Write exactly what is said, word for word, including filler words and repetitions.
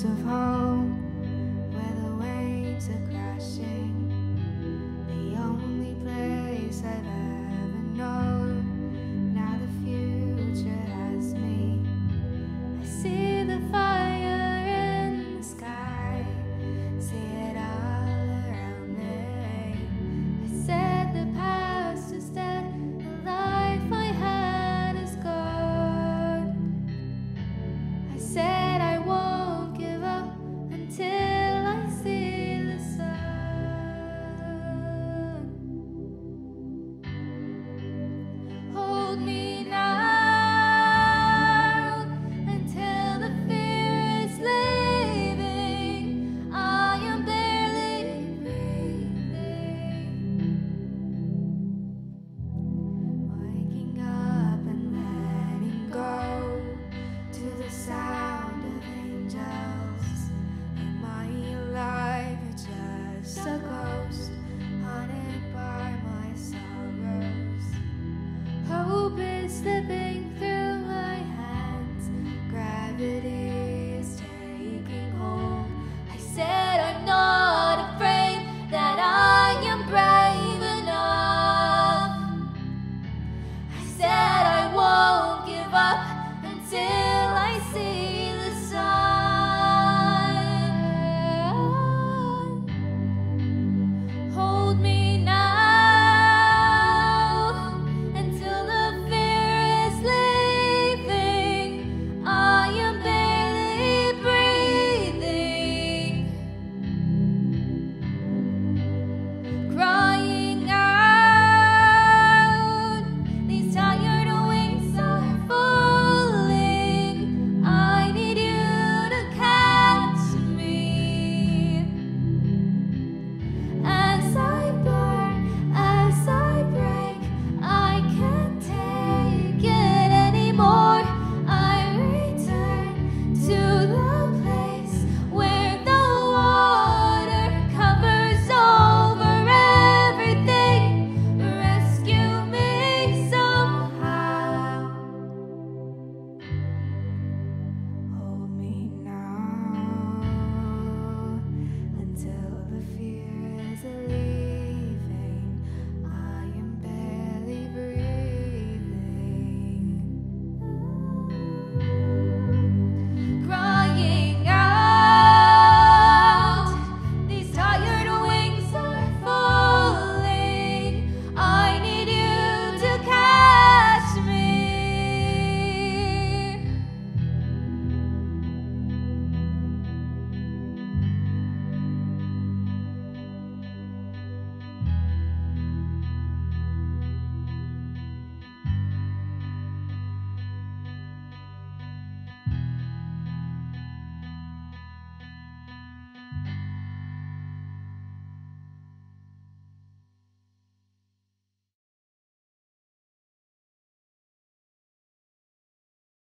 streets of home where the waves are crashing, the only place I've ever known. Now the future has me. I see the fire in the sky, see it all around me. I said the past is dead, the life I had is gone. I said I won't give up until I see the sun. Hold me now until the fear is leaving. I am barely breathing, waking up and letting go to the sound of angels. Am I alive or just a ghost haunted by my sorrows? Hope is the